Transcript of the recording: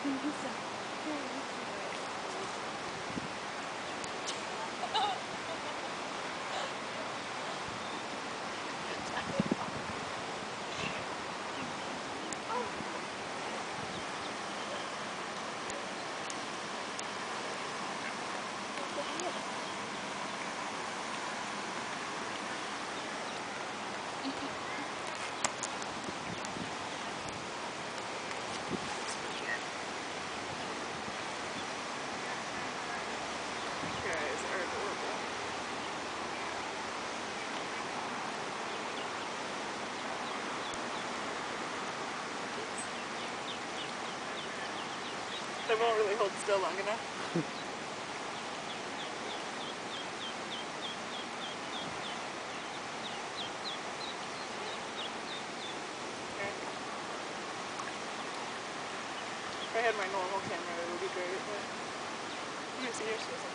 They won't really hold still long enough. Okay. If I had my normal camera, it would be great, but let me see your Susan.